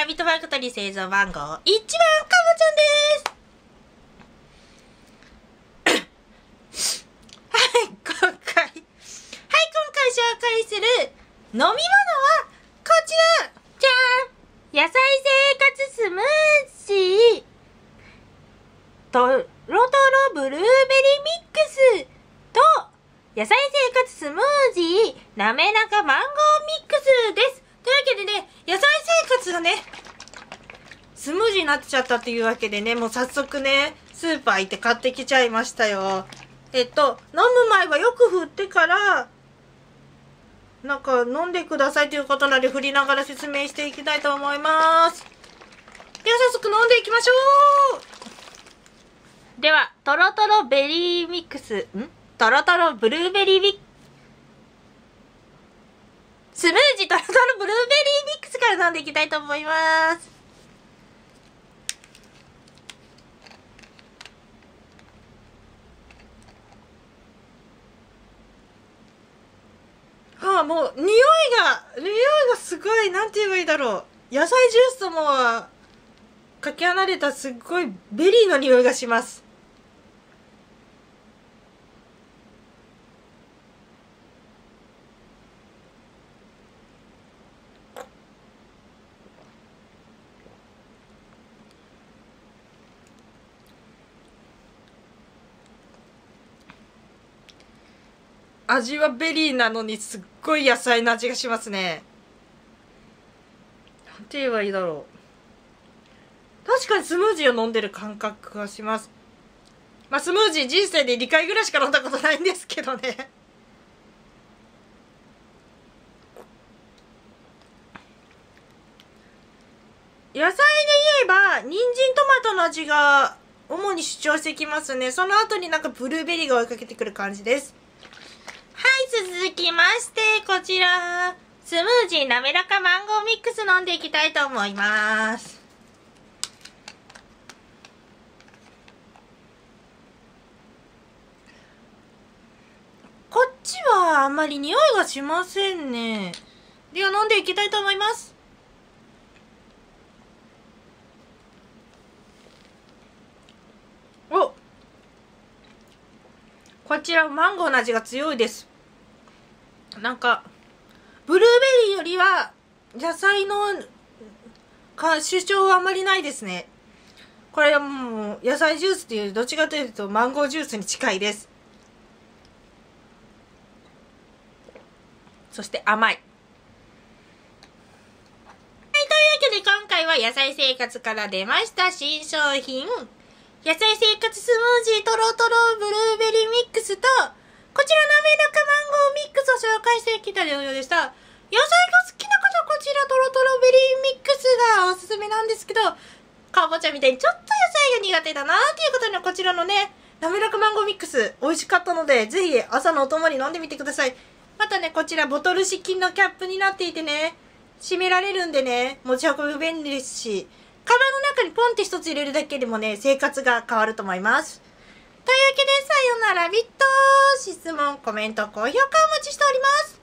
ビットファクトリー製造番号1番かぼちゃんです。今回紹介する飲み物はこちらじゃーん、野菜生活スムージーとろとろブルーベリーミックスと野菜生活スムージーなめらかマンゴーミックスです。というわけでね、野菜生活がねスムージーになっちゃったっていうわけでね、もう早速ねスーパー行って買ってきちゃいましたよ。飲む前はよく振ってからなんか飲んでくださいということなので振りながら説明していきたいと思います。では早速飲んでいきましょう。ではとろとろベリーミックスとろとろブルーベリースムージーとろとろブルーベリーミックスから飲んでいきたいと思います。もう匂いがすごい、なんて言えばいいだろう、野菜ジュースともかけ離れたすっごいベリーの匂いがします。味はベリーなのにすっごい野菜の味がしますね。なんて言えばいいだろう。確かにスムージーを飲んでる感覚がします。まあスムージー人生で2回ぐらいしか飲んだことないんですけどね。野菜で言えば人参トマトの味が主に主張してきますね。その後になんかブルーベリーが追いかけてくる感じです。はい、続きましてこちらスムージーなめらかマンゴーミックス飲んでいきたいと思います。こっちはあんまり匂いがしませんね。では飲んでいきたいと思います。こちらマンゴーの味が強いです。なんかブルーベリーよりは野菜の主張はあまりないですね。これはもう野菜ジュースっていうよりどっちかというとマンゴージュースに近いです。そして甘い。はい、というわけで今回は野菜生活から出ました新商品野菜生活スムージーとろとろブルーベリーミックスとこちらなめらかマンゴーミックスを紹介してきたようでした。野菜が好きな方こちらとろとろベリーミックスがおすすめなんですけど、かぼちゃみたいにちょっと野菜が苦手だなっていう方にはこちらのねなめらかマンゴーミックス美味しかったのでぜひ朝のお供に飲んでみてください。またねこちらボトル式のキャップになっていてね閉められるんでね持ち運び便利ですし、カバンの中にポンって一つ入れるだけでもね生活が変わると思います。というわけでさよならビット、質問コメント高評価お待ちしております。